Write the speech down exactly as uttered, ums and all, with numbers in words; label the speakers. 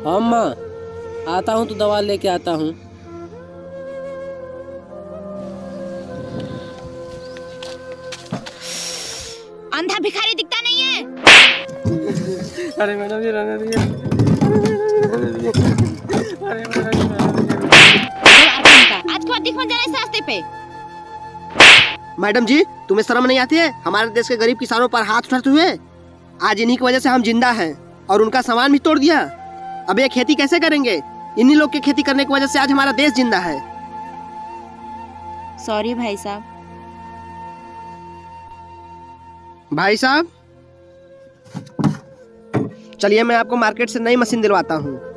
Speaker 1: हाँ माँ, आता हूँ तो दवा लेके आता हूँ।
Speaker 2: अंधा भिखारी दिखता नहीं है।
Speaker 1: अरे मैडम जी रहने दीजिए। अरे मैडम जी
Speaker 2: आज क्यों दिख मत जाना इस रास्ते पे।
Speaker 3: मैडम जी तुम्हें शर्म नहीं आती है हमारे देश के गरीब किसानों पर हाथ उठाते हुए? आज इन्हीं की वजह से हम जिंदा हैं और उनका सामान भी तोड़ दिया। अब ये खेती कैसे करेंगे? इन्हीं लोग की खेती करने की वजह से आज हमारा देश जिंदा है।
Speaker 2: सॉरी भाई साहब।
Speaker 3: भाई साहब चलिए मैं आपको मार्केट से नई मशीन दिलवाता हूँ।